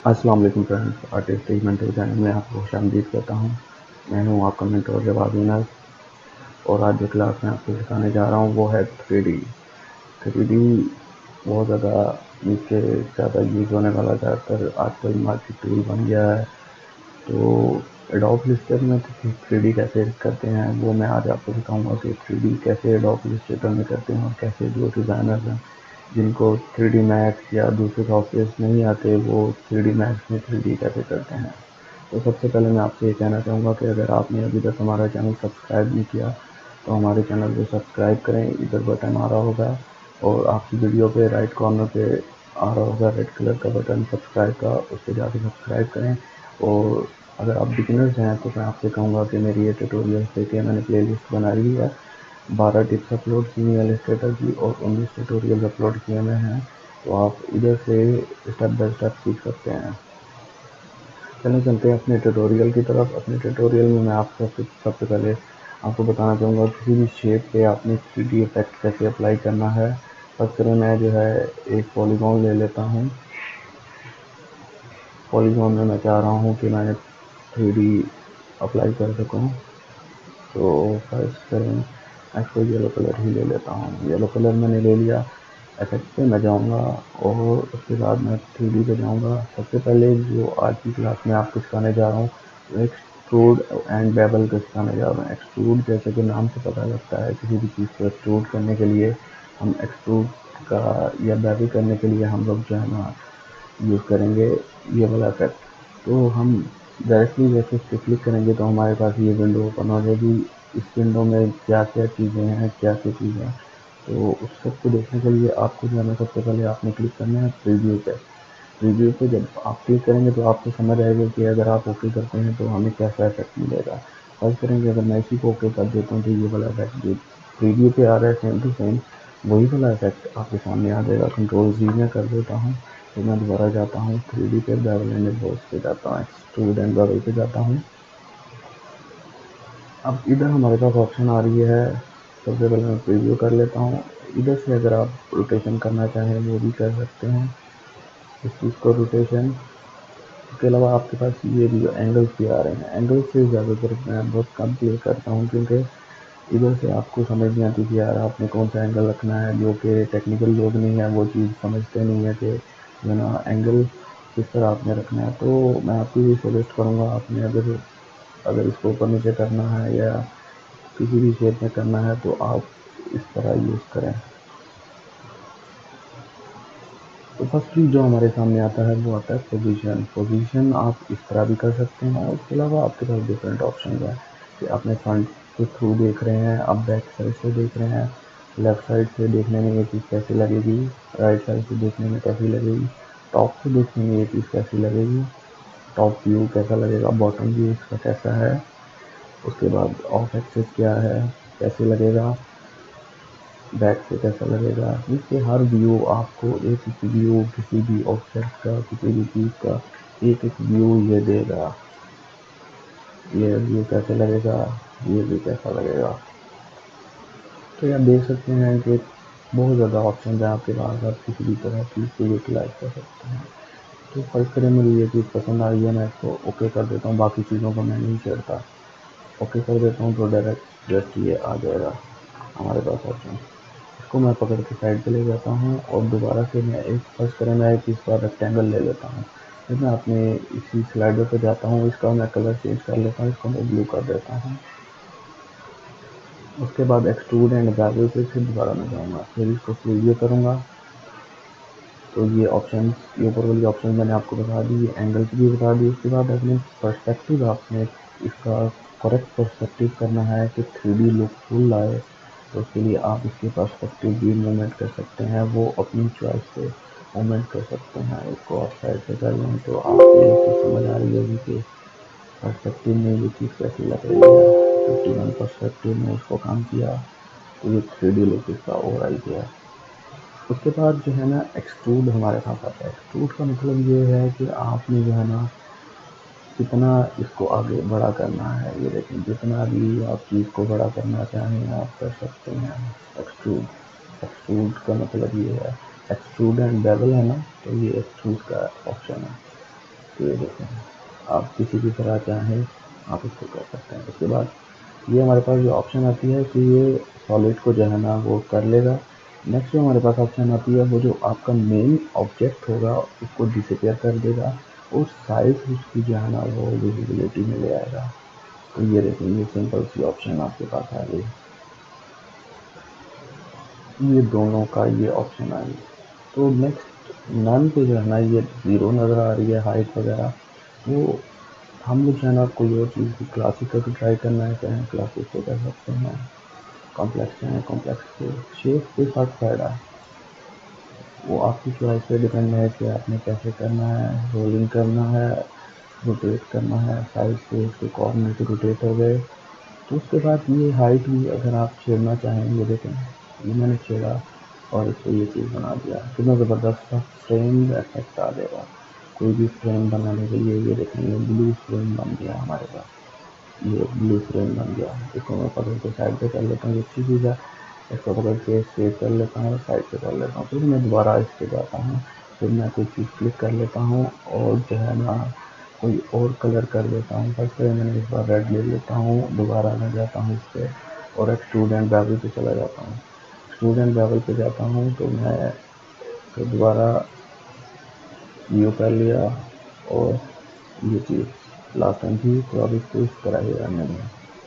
अस्सलाम वालेकुम friends, artist YouTube channel में आपको खुशामदीद करता हूँ। मैं हूँ आपका मेंटर जवाद यूनास और आज जो क्लास में आपको सिखाने जा रहा हूँ वो है 3D। 3D बहुत ज़्यादा नीचे ज़्यादा यूज़ होने वाला ज़्यादातर आजकल मार्केट टूल बन गया है। तो एडोब इलस्ट्रेटर में 3D कैसे करते हैं वो मैं आज आपको सिखाऊंगा कि 3D कैसे एडोब इलस्ट्रेटर में करते हैं और कैसे जो डिज़ाइनर हैं जिनको 3D मैक्स या दूसरे सॉफ्टवेयर नहीं आते वो 3D मैक्स में 3D कैसे करते हैं। तो सबसे पहले मैं आपसे ये कहना चाहूँगा कि अगर आपने अभी तक हमारा चैनल सब्सक्राइब नहीं किया तो हमारे चैनल को सब्सक्राइब करें। इधर बटन आ रहा होगा और आपकी वीडियो पे राइट कॉर्नर पे आ रहा होगा रेड कलर का बटन सब्सक्राइब का, उस पर जाके सब्सक्राइब करें। और अगर आप बिगिनर्स हैं तो मैं आपसे कहूँगा कि मेरी ये ट्यूटोरियल देखिए, मैंने प्लेलिस्ट बना ली है। 12 टिप्स अपलोड की हुई है इलस्ट्रेटर की और 19 ट्यूटोरियल अपलोड किए हुए हैं, तो आप इधर से स्टेप बाय स्टेप सीख सकते हैं। चलिए चलते हैं अपने ट्यूटोरियल की तरफ। अपने ट्यूटोरियल में मैं आपको सबसे पहले आपको बताना चाहूँगा किसी भी शेप पे आपने 3D इफेक्ट कैसे अप्लाई करना है। फर्स्ट करें मैं जो है एक पॉलीगॉन ले लेता हूँ। पॉलीगॉन में मैं चाह रहा हूँ कि मैं 3D अप्लाई कर सकूँ, तो फर्स्ट करें मैं इसको येलो कलर ही ले लेता हूँ। येलो कलर मैंने ले लिया। इफेक्ट पे मैं जाऊँगा और उसके बाद मैं 3D पे जाऊँगा। सबसे पहले जो आज की क्लास में आपको सिखाने जा रहा हूँ वो एक्सट्रूड एंड बेवल का सिखाने जा रहा हूँ। एक्सट्रूड जैसे कि नाम से पता लगता है, किसी भी चीज़ को एक्सट्रूड करने के लिए हम एक्सट्रूड का या बेवल करने के लिए हम लोग जो है ना यूज़ करेंगे ये वाला इफेक्ट। तो हम डायरेक्टली जैसे इस पर क्लिक करेंगे तो हमारे पास ये विंडो ओपन हो जाएगी। इस विंडो में क्या क्या चीज़ें हैं, क्या क्या चीज़ें, तो उस सब को देखने के लिए आपको जो है ना सबसे पहले आपने क्लिक करना है प्रीव्यू पे। प्रीव्यू पे जब आप क्लिक करेंगे तो आपको समझ आएगा कि अगर आप ओके करते हैं तो हमें कैसा इफेक्ट मिलेगा। फर्स्ट करेंगे अगर मैं इसी को ओके कर देता हूँ तो ये वाला इफेक्ट जो प्रीव्यू पे आ रहा है सेम टू सेम वही वाला इफेक्ट आपके सामने आ जाएगा। कंट्रोल जी में कर देता हूँ तो मैं दोबारा जाता हूँ 3D पे, बेवल एंड एम्बोस पे जाता हूँ, एक्सट्रूड एंड बेवल पे जाता हूँ। अब इधर हमारे पास ऑप्शन आ रही है, सबसे पहले मैं प्रीव्यू कर लेता हूँ। इधर से अगर आप रोटेशन करना चाहें वो भी कर सकते हैं इस चीज़ को रोटेशन। इसके अलावा आपके पास ये भी एंगल्स भी आ रहे हैं। एंगल्स से ज़्यादातर मैं बहुत कम प्ले करता हूँ क्योंकि इधर से आपको समझ नहीं आती कि यार आपने कौन सा एंगल रखना है। जो कि टेक्निकल लोग नहीं है वो चीज़ समझते नहीं है कि जो ना एंगल किस तरह आपने रखना है। तो मैं आपको ये सजेस्ट करूँगा, आपने अगर इसको ऊपर नीचे करना है या किसी भी शेप में करना है तो आप इस तरह यूज़ करें। तो फर्स्ट चीज़ जो हमारे सामने आता है वो आता है पोजीशन। पोजीशन आप इस तरह भी कर सकते हैं और इसके अलावा आपके पास डिफरेंट ऑप्शन है कि आपने फ्रंट के थ्रू देख रहे हैं, आप बैक साइड से देख रहे हैं, लेफ़्ट साइड से देखने में ये चीज़ कैसी लगेगी, राइट साइड से देखने में कैसी लगेगी, टॉप से देखने में ये चीज़ कैसी लगेगी, टॉप व्यू कैसा लगेगा, बॉटम व्यू इसका कैसा है, उसके बाद ऑफ एक्सिस क्या है, कैसे लगेगा, बैक से कैसा लगेगा। इससे हर व्यू आपको एक एक व्यू किसी भी ऑब्जेक्ट का, किसी भी चीज़ का एक एक व्यू ये देगा। ये व्यू कैसे लगेगा, ये भी कैसा लगेगा। तो आप देख सकते हैं कि बहुत ज़्यादा ऑप्शन है आपके पास, आप किसी भी तरह चीज़ को यूटिलाइज कर सकते हैं। तो फर्स्ट करें मुझे ये चीज़ पसंद आ रही है, मैं इसको ओके कर देता हूँ, बाकी चीज़ों को मैं नहीं छेड़ता। ओके कर देता हूँ तो डायरेक्ट जस्ट ये आ जाएगा हमारे पास ऑप्शन। इसको मैं पकड़ के साइड पे ले जाता हूँ और दोबारा से मैं एक फर्स्ट करें मैं एक इस बार रेक्टेंगल ले लेता हूँ। फिर मैं अपने इसी स्लाइडर पे जाता हूँ, इसका मैं कलर चेंज कर लेता हूँ, इसको मैं ब्लू कर देता हूँ। उसके बाद एक्सट्रूड एंड बेवल पे फिर दोबारा मैं जाऊँगा, फिर इसको प्रीव्यू करूँगा। तो ये ऑप्शन, ये ऊपर वाली ऑप्शन मैंने आपको बता दी, ये एंगल्स भी बता दी। उसके बाद अपने पर्सपेक्टिव आपने इसका करेक्ट पर्सपेक्टिव करना है कि 3D लुक फुल आए, तो उसके लिए आप इसके पर्सपेक्टिव भी मूवमेंट कर सकते हैं, वो अपनी चॉइस से मूवमेंट कर सकते हैं। इसको आप साइड से कर लें तो आपको ये चीज़ समझ आ रही होगी कि पर्सपेक्टिव में ये चीज़ कैसी लग रही है। 51 पर्सपेक्टिव में उसको काम किया तो ये 3D लुक इसका और आई गया। उसके बाद जो है ना एक्सट्रूड हमारे पास आता है। एक्सट्रूड का मतलब ये है कि आपने जो है ना कितना इसको आगे बड़ा करना है। ये देखें, जितना भी आप चीज़ को बड़ा करना चाहें आप कर सकते हैं। एक्सट्रूड, एक्सट्रूड का मतलब ये है। एक्सट्रूड एंड बेवल है ना, तो ये एक्सट्रूड का ऑप्शन है। ये देखें, आप किसी भी तरह चाहें आप इसको कर सकते हैं। उसके बाद ये हमारे पास जो ऑप्शन आती है कि ये सॉलिड को जो है ना वो कर लेगा। नेक्स्ट जो हमारे पास ऑप्शन आती है वो जो आपका मेन ऑब्जेक्ट होगा उसको डिसअपियर कर देगा और साइज उसकी जो है ना वो विजिबिलिटी में ले आएगा। तो ये देखें, ये सिंपल सी ऑप्शन आपके पास आ गई। ये दोनों का ये ऑप्शन आ गया। तो नेक्स्ट नन पे जो है ना ये 0 नज़र आ रही है हाइट वगैरह, वो हम लोग जो है ना कोई और चीज़ की क्लासिक का भी ट्राई करना है चाहे क्लासिक पे कर सकते हैं, कॉम्प्लेक्स है कॉम्प्लेक्स पे, शेप पे फर्क पड़ रहा है, वो आपकी चॉइस पे डिपेंड है कि आपने कैसे करना है, रोलिंग करना है, रोटेट करना है, साइड से उसके कॉर्नर से रोटेट हो गए। तो उसके बाद ये हाइट भी अगर आप छेड़ना चाहें, ये देखें ये मैंने छेड़ा और इसको ये चीज़ बना दिया, कितना ज़बरदस्त सा फ्रेम इफेक्ट आ जाएगा। कोई भी फ्रेम बनाने के लिए ये देखें, ये ब्लू फ्रेम बन गया हमारे पास, ये ब्लू फ्रेम बन गया। इसको मैं पकड़ के साइड पे कर लेता हूँ, ये अच्छी चीज़ है। इसको पकड़ के सेव कर लेता हूँ, साइड पे कर लेता हूँ, फिर मैं दोबारा इस पे जाता हूँ, फिर मैं कोई चीज़ क्लिक कर लेता हूँ और जो है ना कोई और कलर कर लेता हूँ। फर्स्ट पे मैंने इस बार रेड ले लेता हूँ, दोबारा मैं जाता हूँ इस पर और एक्सट्रूड एंड बेवल पे चला जाता हूँ। एक्सट्रूड एंड बेवल पे जाता हूँ तो मैं फिर दोबारा यू कर लिया और ये चीज़ लास्ट टाइम थी, तो अब इसको इस तरह ही रहने दें।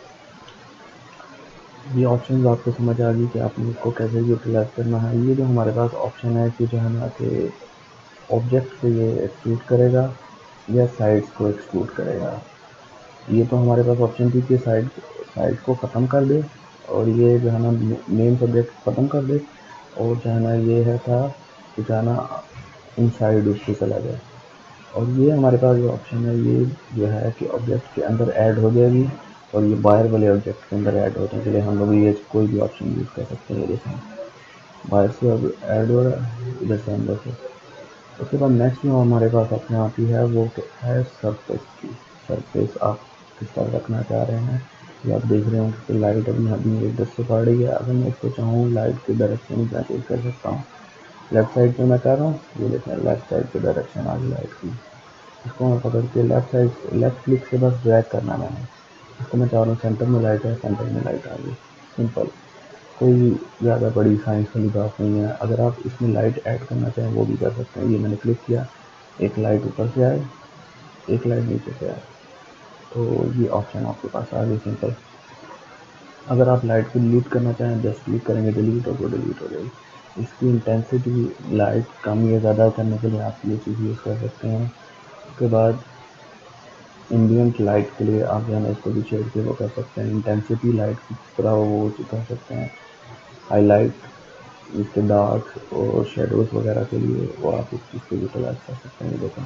ये ऑप्शन आपको समझ आ गई कि आपने इसको कैसे यूटिलाइज करना है। ये जो हमारे पास ऑप्शन है कि जो है ना कि ऑब्जेक्ट को ये एक्सट्रूड करेगा या साइड्स को एक्सट्रूड करेगा। ये तो हमारे पास ऑप्शन थी कि साइड को ख़त्म कर दे और ये जो है ना मेन सब्जेक्ट ख़त्म कर दे, और जो है ना ये है था कि जो है ना इनसाइड उससे चला जाए। और ये हमारे पास जो ऑप्शन है ये जो है कि ऑब्जेक्ट के अंदर ऐड हो जाएगी और ये बाहर वाले ऑब्जेक्ट के अंदर ऐड होने के लिए हम लोग ये कोई भी ऑप्शन यूज़ कर सकते हैं। देखें बाहर से अब ऐड हो रहा है, इधर से अंदर से। उसके बाद नेक्स्ट जो हमारे पास ऑप्शन आती है वो है सरफेस की। सरफेस आप किस तरह रखना चाह रहे हैं, ये आप देख रहे हो कि लाइट अभी इधर से पड़ रही है। अगर मैं इसको चाहूँ लाइट की डायरेक्शन मैं चेंज कर सकता हूँ। लेफ्ट साइड पे मैं कर रहा हूँ, ये देखें लेफ्ट साइड पे डायरेक्शन आ गई लाइट की। इसको मैं पकड़ के लेफ्ट साइड लेफ्ट क्लिक से बस ड्रैग करना है मैंने। इसको मैं चाह रहा हूँ सेंटर में लाइट है, सेंटर में लाइट आ गई। सिंपल, कोई ज़्यादा बड़ी साइंस वाली बात नहीं है। अगर आप इसमें लाइट ऐड करना चाहें वो भी कर सकते हैं। ये मैंने क्लिक किया, एक लाइट ऊपर से आए, एक लाइट नीचे से आए, तो ये ऑप्शन आपके पास आ गई सिंपल। अगर आप लाइट को डिलीट करना चाहें जस्ट क्लिक करेंगे डिलीट और वो डिलीट हो जाएगी। इसकी इंटेंसिटी लाइट कम या ज़्यादा करने के लिए आप ये चीज़ यूज़ कर सकते हैं। उसके बाद एम्बिएंट लाइट के लिए आप जो है ना इसको भी छेड़ के वो कर सकते हैं। इंटेंसिटी लाइट की तरह वो कर सकते हैं। हाईलाइट, इसके डार्क और शेडोज़ वगैरह के लिए वो आप इस चीज़ को यूटिलाइज कर सकते हैं। देखें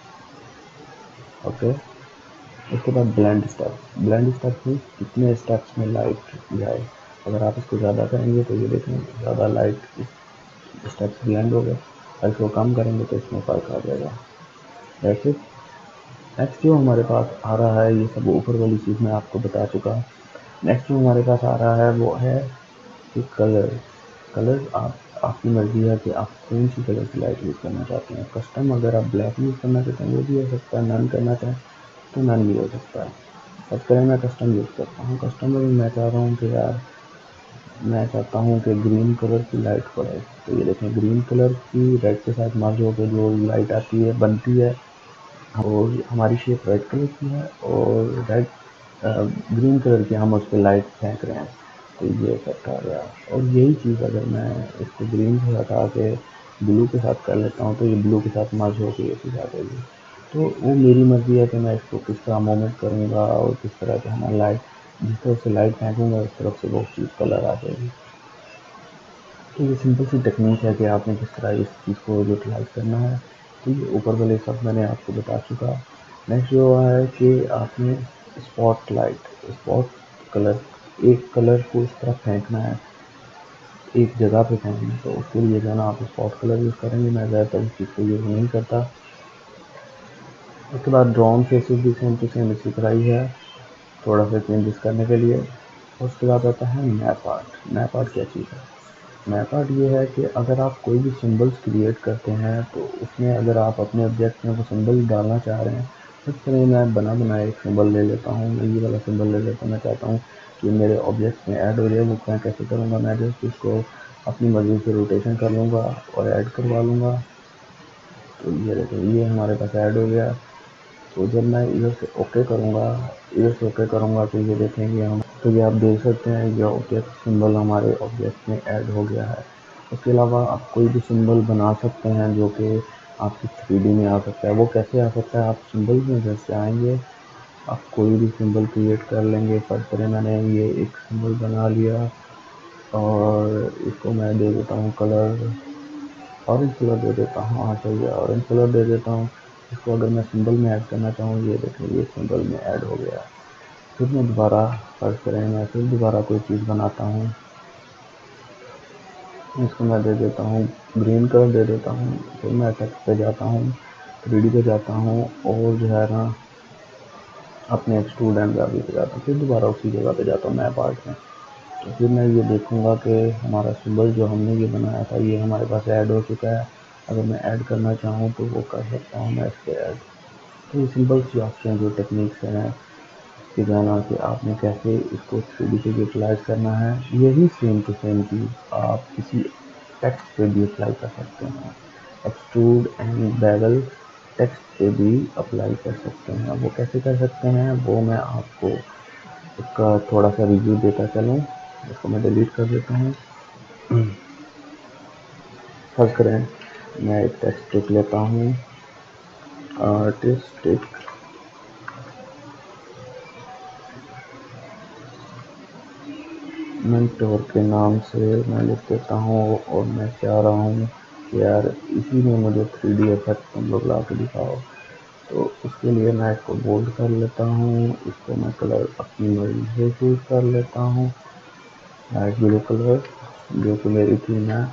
ओके। उसके बाद ब्लेंड स्टेप में कितने स्टेप्स में लाइट जाए। अगर आप इसको ज़्यादा करेंगे तो ये देखें ज़्यादा लाइट स्टेप्स ब्लेंड हो गए, और इसको कम करेंगे तो इसमें फ़र्क आ जाएगा। वैसे नेक्स्ट जो हमारे पास आ रहा है, ये सब ऊपर वाली चीज़ मैं आपको बता चुका। नेक्स्ट जो हमारे पास आ रहा है वो है कि कलर आपकी मर्ज़ी है कि आप कौन सी कलर की लाइट यूज़ करना चाहते हैं। कस्टम अगर आप ब्लैक यूज़ करना चाहते हैं वो भी हो सकता है, नन करना चाहें तो नन भी हो सकता है। फर्स्ट करें मैं कस्टम यूज़ करता हूँ। कस्टम में मैं चाह रहा हूँ कि यार मैं चाहता हूँ कि ग्रीन कलर की लाइट पड़े। तो ये देखें ग्रीन कलर की रेड के साथ मर्ज होकर जो लाइट आती है बनती है, और हमारी शेप रेड कलर की है और रेड ग्रीन कलर की हम उस पर लाइट फेंक रहे हैं, तो ये इफेक्ट आ गया। और यही चीज़ अगर मैं इसको ग्रीन से हटा के ब्लू के साथ कर लेता हूँ तो ये ब्लू के साथ मर्ज होकर ये चीज़ आ जाएगी। तो वो मेरी मर्ज़ी है कि मैं इसको किस तरह मूवमेंट करूँगा और किस तरह से हमारा लाइट, जिस तरफ से लाइट फेंकूँगा उस तरफ से वो चीज़ कलर आ जाएगी। तो ये सिंपल सी टेक्निक है कि आपने किस तरह इस चीज़ को यूटिलाइज करना है। तो ये ऊपर वाले सब मैंने आपको बता चुका। नेक्स्ट जो है कि आपने स्पॉट कलर, एक कलर को इस तरह फेंकना है, एक जगह पे फेंकना है, तो उसके लिए जो है ना आप स्पॉट कलर यूज़ करेंगे। मैं ज़्यादातर इस चीज़ को यूज़ नहीं करता। उसके बाद ड्रोन फेसेस भी सेम टू सेम इसी तरह ही है, थोड़ा सा चेंजेस करने के लिए। उसके बाद आता है मैप आर्ट। मैप आर्ट क्या चीज़ है? मैप आर्ट ये है कि अगर आप कोई भी सिंबल्स क्रिएट करते हैं तो उसमें अगर आप अपने ऑब्जेक्ट में वो सिंबल डालना चाह रहे हैं, इस तरह मैं बना बनाया एक सिंबल ले लेता हूँ। मैं ये वाला सिंबल ले लेता हूँ। मैं चाहता हूँ कि मेरे ऑब्जेक्ट में ऐड हो जाए। वो मैं कैसे करूँगा, मैं जस्ट इसको अपनी मर्जी से रोटेशन कर लूँगा और ऐड करवा लूँगा। तो ये देखो, ये हमारे पास ऐड हो गया। तो जब मैं इधर से ओके करूँगा, इधर से ओके करूँगा तो ये देखेंगे हम, तो ये आप देख सकते हैं ये ऑब्जेक्ट सिंबल हमारे ऑब्जेक्ट में ऐड हो गया है। उसके अलावा आप कोई भी सिंबल बना सकते हैं जो कि आपकी 3D में आ सकता है। वो कैसे आ सकता है, आप सिंबल में जैसे आएंगे, आप कोई भी सिंबल क्रिएट कर लेंगे। फर्ज करें मैंने ये एक सिंबल बना लिया और इसको मैं दे देता हूँ कलर, ऑरेंज कलर दे देता हूँ। हाँ चलिए, ऑरेंज कलर दे देता हूँ। इसको अगर मैं सिंबल में ऐड करना चाहूँ, ये देखें ये सिंबल में ऐड हो गया। फिर मैं दोबारा फर्ज करें, मैं फिर दोबारा कोई चीज़ बनाता हूँ। इसको मैं दे देता हूँ ग्रीन कलर दे देता हूँ। फिर मैं टेक्स्ट पे जाता हूँ, 3D पे जाता हूँ और जो है ना अपने एक्सट्रूड एंड बेवल पे जाता हूँ। फिर दोबारा उसी जगह पे जाता हूँ मैप आर्ट में। तो फिर मैं ये देखूँगा कि हमारा सिंबल जो हमने ये बनाया था ये हमारे पास ऐड हो चुका है। अगर मैं ऐड करना चाहूँ तो वो कर सकता हूँ मैं इस पर ऐड। तो ये सिंपल सी ऑप्शन जो टेक्निक्स हैं कि जाना कि आपने कैसे इसको 3D पे यूटिलाइज करना है, यही सेम टू सेम चीज़ आप किसी टेक्स्ट पे भी अप्लाई कर सकते हैं। एक्सट्रूड एंड बेवल टेक्स्ट पे भी अप्लाई कर सकते हैं। वो कैसे कर सकते हैं वो मैं आपको इसका थोड़ा सा रिव्यू देता चलूँ। इसको मैं डिलीट कर देता हूँ। फर्ज करें मैं एक टेक्स्ट लिख लेता हूँ, आर्टिस्टिक मेंटोर के नाम से मैं लिख देता हूँ और मैं चाह रहा हूँ कि यार इसी में मुझे 3D इफेक्ट तुम लोग ला के दिखाओ। तो उसके लिए मैं इसको बोल्ड कर लेता हूँ। इसको मैं कलर अपनी मर्जी से चूज कर लेता हूँ, लाइट ब्लू कलर जो कि मेरी थीम है।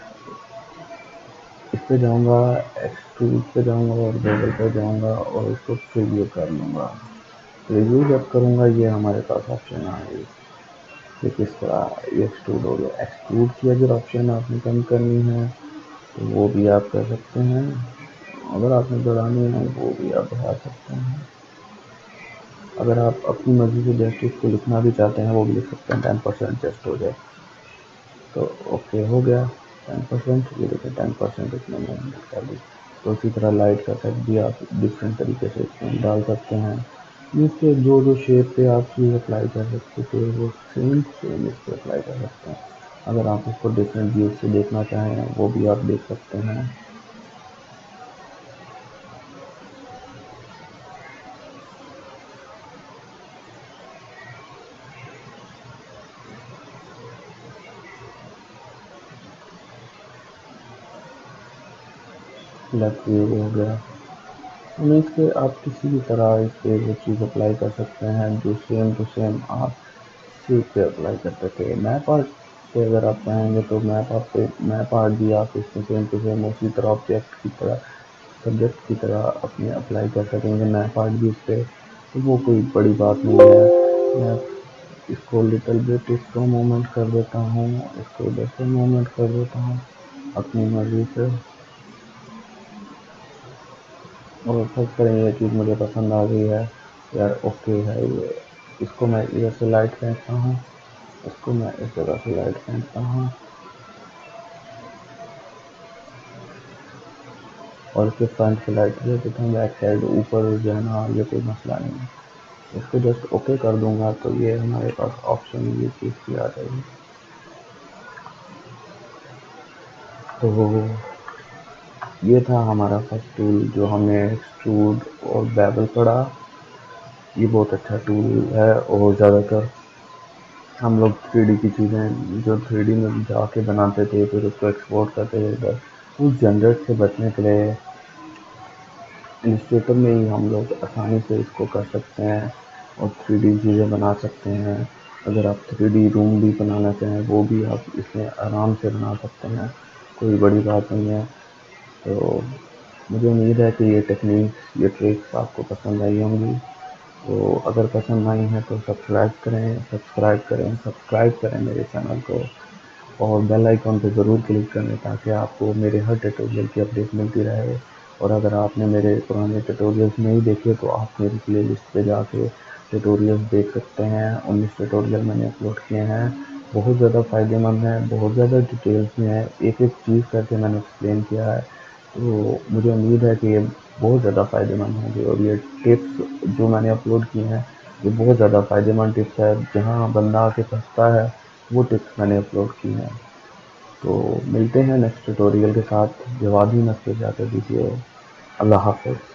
इस पे जाऊँगा, एक्सट्रूड पे जाऊँगा और बेवल पे जाऊँगा और इसको प्रीव्यू कर लूँगा। प्रीव्यू जब करूँगा ये हमारे पास ऑप्शन आएगी कि किस तरह ये एक्सट्रूड हो गया। एक्सट्रूड की अगर ऑप्शन आपने कम करनी है तो वो भी आप कर सकते हैं। अगर आपने बढ़ानी है वो भी आप बढ़ा सकते हैं। अगर आप अपनी मर्जी से जस्ट इसको लिखना भी चाहते हैं वो भी लिख सकते हैं, 10% जस्ट हो जाए तो ओके हो गया। 10% ये देखिए 10% इसमें मैंने कर दी। तो इसी तरह लाइट का इफेक्ट भी आप डिफरेंट तरीके से इसमें डाल सकते हैं। इसके जो जो शेप पे आप चीज़ अप्लाई कर सकते थे वो सेम सेम इस पर अप्लाई कर सकते हैं। अगर आप इसको डिफरेंट व्यू से देखना चाहें वो भी आप देख सकते हैं। लेफ्ट व्यू हो गया। मीन्स के आप किसी भी तरह इस पर वो चीज़ अप्लाई कर सकते हैं जो सेम टू सेम आप शेप पे अप्लाई करते थे। मैप आर्ट पे अगर आप चाहेंगे तो मैप आर्ट भी आप इसमें सेम टू सेम उसी तरह ऑब्जेक्ट की तरह सब्जेक्ट की तरह अपने अप्लाई कर सकेंगे। मैप आर्ट भी इस पर, तो वो कोई बड़ी बात नहीं है। मैं इसको लिटिल बिट इसको मूवमेंट कर देता हूँ, इसको इधर से मूवमेंट कर देता हूँ अपनी मर्जी से। और फर्ज करें ये चीज़ मुझे पसंद आ गई है यार, ओके है ये। इसको मैं इधर से लाइट फेंकता हूँ, इसको मैं इस जगह से लाइट फेंकता हूँ और इसके फ्रंट से लाइट दे देता हूँ। बैक साइड ऊपर जाना ये कोई मसला नहीं है। इसको जस्ट ओके कर दूंगा तो ये हमारे पास ऑप्शन ये चीज़ की आ जाएगी। तो ये था हमारा फर्स्ट टूल जो हमने एक्सट्रूड और बेवल पढ़ा। ये बहुत अच्छा टूल है और ज़्यादातर हम लोग 3D की चीज़ें जो 3D में जाके बनाते थे फिर उसको एक्सपोर्ट करते थे, इधर उस झंझट से बचने के लिए इलस्ट्रेटर में ही हम लोग आसानी से इसको कर सकते हैं और 3D चीज़ें बना सकते हैं। अगर आप 3D रूम भी बनाना चाहें वो भी आप इसमें आराम से बना सकते हैं, कोई बड़ी बात नहीं है। तो मुझे उम्मीद है कि ये टेक्निक्स ये ट्रिक्स आपको पसंद आई होंगी। तो अगर पसंद आई है तो सब्सक्राइब करें मेरे चैनल को और बेल आइकॉन पर ज़रूर क्लिक करें ताकि आपको मेरे हर ट्यूटोरियल की अपडेट मिलती रहे। और अगर आपने मेरे पुराने ट्यूटोरियल्स नहीं देखे तो आप मेरी प्लेलिस्ट पे जाके ट्यूटोरियल्स देख सकते हैं। 19 ट्यूटोरियल मैंने अपलोड किए हैं, बहुत ज़्यादा फ़ायदेमंद हैं, बहुत ज़्यादा डिटेल्स में है, एक एक चीज़ करके मैंने एक्सप्लेन किया है। तो मुझे उम्मीद है कि ये बहुत ज़्यादा फ़ायदेमंद होंगे। और ये टिप्स जो मैंने अपलोड किए हैं ये बहुत ज़्यादा फ़ायदेमंद टिप्स है, जहाँ बंदा आके फंसता है वो टिप्स मैंने अपलोड की हैं। तो मिलते हैं नेक्स्ट ट्यूटोरियल के साथ। जवाब ही मत जाकर दीजिए। अल्लाह हाफ़िज़।